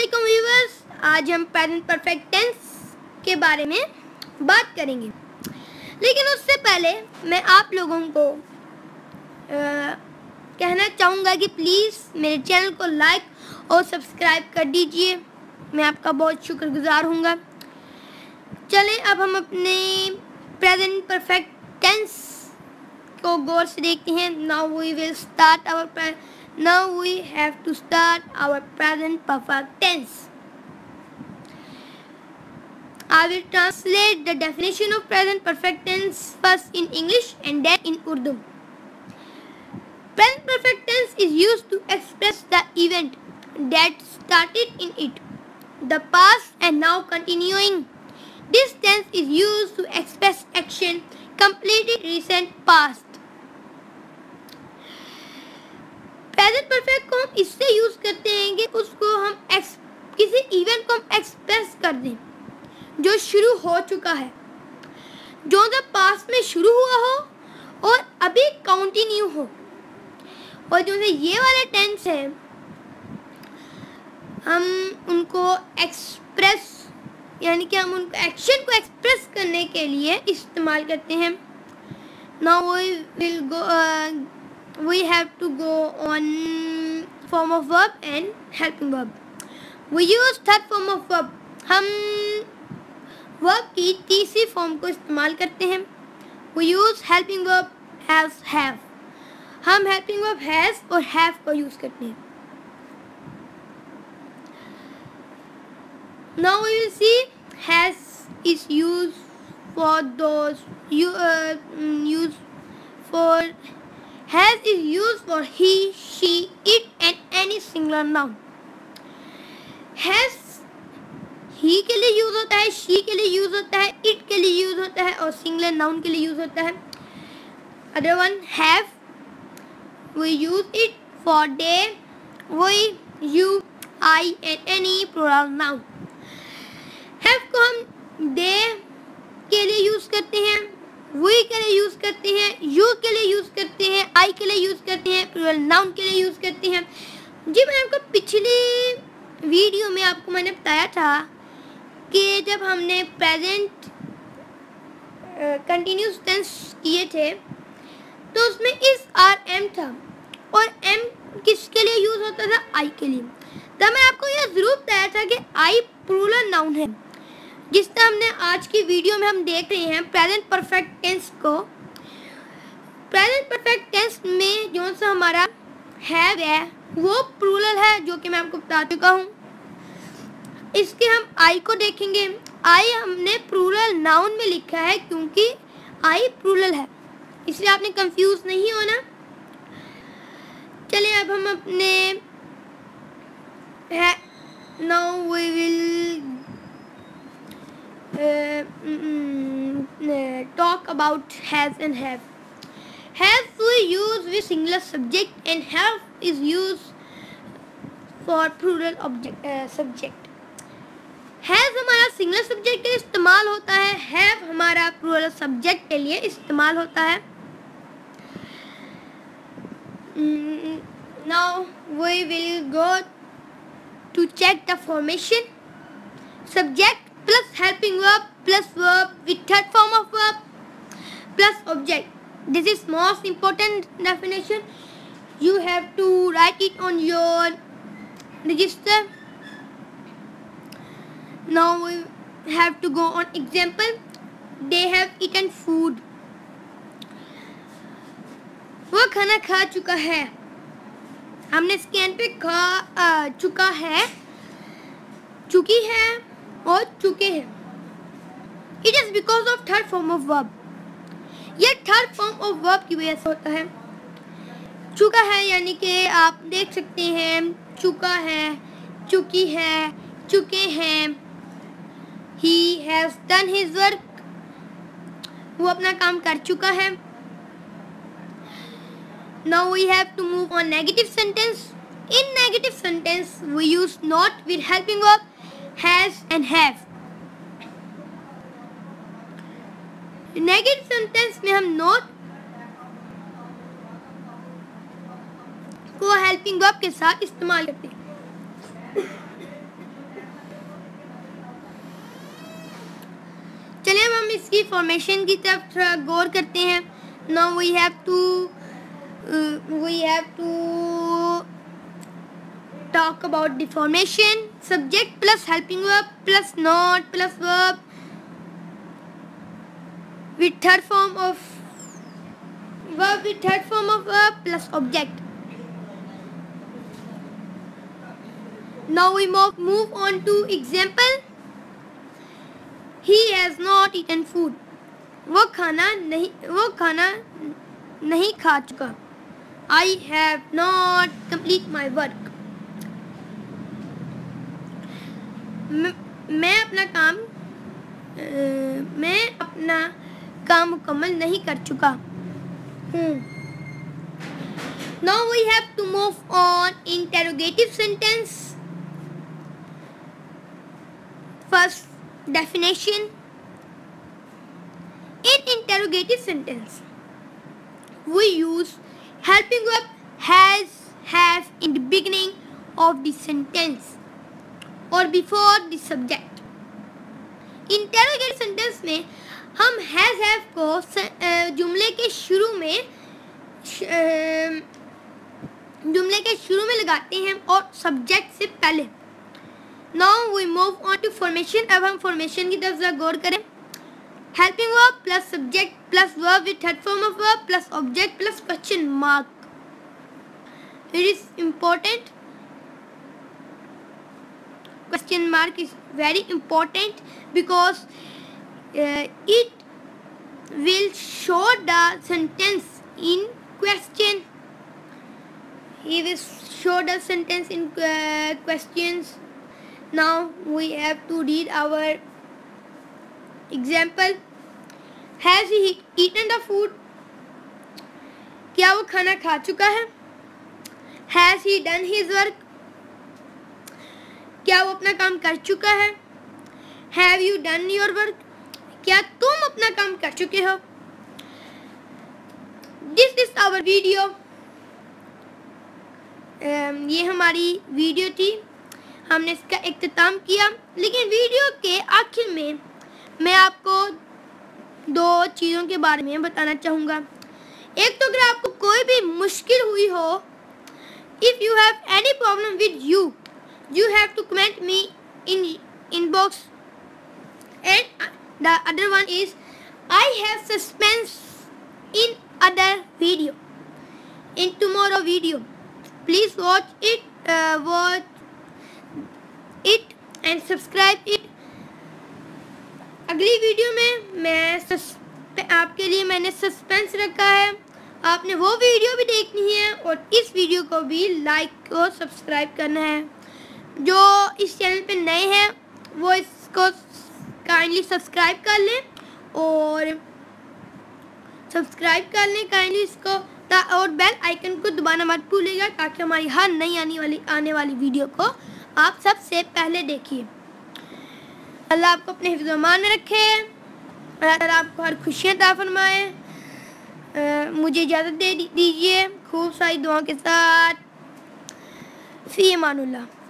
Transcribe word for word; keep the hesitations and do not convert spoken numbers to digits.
अस्सलामुअलैकुम व्यूअर्स, आज हम प्रेजेंट परफेक्ट टेंस के बारे में बात करेंगे। लेकिन उससे पहले मैं आप लोगों को आ, कहना चाहूँगा कि प्लीज़ मेरे चैनल को लाइक और सब्सक्राइब कर दीजिए। मैं आपका बहुत शुक्रगुजार हूँगा। चलें अब हम अपने प्रेजेंट परफेक्ट टेंस को गौर से देखते हैं। Now we will start our Now we have to start our present perfect tense. I will translate the definition of present perfect tense first in English and then in Urdu. Present perfect tense is used to express the event that started in it, the past and now continuing. This tense is used to express action completed recent past. Present perfect को हम इससे use करते हैं कि उसको हम x किसी event को हम एक्सप्रेस कर दें जो शुरू हो चुका है, जो जब पास्ट में शुरू हुआ हो और अभी कंटिन्यू हो। और जो ये वाले टेंस है हम उनको एक्सप्रेस यानी कि हम उनको एक्शन को एक्सप्रेस करने के लिए इस्तेमाल करते हैं। Now we will go we have to go on form of verb and helping verb. We use third form of verb. हम verb की तीसरी फॉर्म को इस्तेमाल करते हैं। We use helping verb as have. हम helping verb has और have को यूज करते हैं। Now we will see has is used for those you uh, use for Has is used for he, she, it and any singular noun. Has he के लिए use होता है, she के लिए यूज होता है, it के लिए यूज होता है और singular noun के लिए यूज होता है। Other one have, we use it for they, we, you, I and any plural noun. Have को हम they के लिए यूज करते हैं, we के लिए यूज करते हैं, you के लिए यूज करते हैं, I के लिए यूज करते हैं, प्लूरल नाउन के लिए यूज करते हैं। जी मैं आपको पिछली वीडियो में आपको मैंने बताया था कि जब हमने प्रेजेंट कंटिन्यूस टेंस किए थे तो उसमें इस आर एम था और एम किसके लिए यूज होता था? आई के लिए। तब मैं आपको यह जरूर बताया था कि आई प्लूरल नाउन है। जिस तरह हमने आज की वीडियो में हम देख रहे हैं प्रेजेंट परफेक्ट टेंस को। प्रेजेंट परफेक्ट टेंस में जो सा हमारा हैव है वो प्लूरल है, जो कि मैं आपको बता चुका हूँ। इसके हम आई को देखेंगे। आई हमने प्लूरल नाउन में लिखा है क्योंकि आई प्लूरल है, इसलिए आपने कंफ्यूज नहीं होना। चलिए अब हम अपने now we will Uh, mm, uh, talk about has and have. Has we use with singular subject and have is used for plural object uh, subject. Has हमारा singular subject के लिए इस्तेमाल होता है, have हमारा plural subject के लिए इस्तेमाल होता है। mm, Now we will go to check the formation. Subject plus helping verb plus verb with third form of verb plus object. This is most important definition. You have to write it on your register. Now we have to go on example. They have eaten food. वो खाना खा चुका है। हमने scan पे खा आ, चुका है, चुकी है और चुके हैं। It is because of third form of verb. यह थर्ड फॉर्म ऑफ वर्ब की वजह से होता है। चुका है यानी कि आप देख सकते हैं चुका है, चुकी है, चुके हैं। He has done his work. वो अपना काम कर चुका है। Now we have to move on negative sentence. In negative sentence we use not with helping verb, has and have. Negative sentence में हम नॉट को हेल्पिंग वर्ब के साथ इस्तेमाल करते हैं। इसकी फॉर्मेशन की तरफ थोड़ा गौर करते हैं. Now we have to we have to talk about the formation. Subject plus helping verb plus not plus verb with third form of verb with third form of verb plus object. Now we move, move on to example. He has not eaten food. वो खाना नहीं वो खाना नहीं खा चुका. I have not complete my work. मैं अपना काम मैं अपना काम मुकम्मल नहीं कर चुका हूँ. Now we have to move on interrogative sentence. First definition. In interrogative sentence, we use helping verb has, have in the beginning of the sentence और before the subject. Interrogative sentence में हम has have को जुमले के शुरू में जुमले के शुरू में लगाते हैं और subject से पहले. Now we move on to formation. अब हम formation की तरफ जरा गौर करें. Helping verb plus subject plus verb with third form of verb plus object plus question mark. It is important. Question mark is very important because uh, it will show the sentence in question. He will show the sentence in uh, questions. Now we have to read our example. Has he eaten the food? क्या वो खाना खा चुका है? Has he done his work? क्या वो अपना काम कर चुका है? Have you done your work? क्या तुम अपना काम कर चुके हो? This is our video. um, ये हमारी वीडियो थी. हमने इसका इख्तिताम किया. लेकिन वीडियो के आखिर में मैं आपको दो चीज़ों के बारे में बताना चाहूँगा. एक तो अगर आपको कोई भी मुश्किल हुई हो, if you have any problem with you, you have to comment me in inbox. And the other one is I have suspense in other video, in tomorrow video. Please watch it, uh, watch it and subscribe it. अगली video में मैं आपके लिए मैंने suspense रखा है. आपने वो वीडियो भी देखनी है और इस वीडियो को भी लाइक और सब्सक्राइब करना है. जो इस चैनल पे नए हैं वो इसको काइंडली सब्सक्राइब कर लें और सब्सक्राइब कर लें काइंडली इसको और बेल आइकन को दबाना मत भूलिएगा ताकि हमारी हर नई आने वाली आने वाली वीडियो को आप सबसे पहले देखिए. अल्लाह आपको अपने हिफ्ज़ अमान में रखे और अल्लाह आपको हर खुशियाँ अता फरमाए. मुझे इजाज़त दे दीजिए खूब सारी दुआओं के साथ. फ़ी अमानुल्लाह.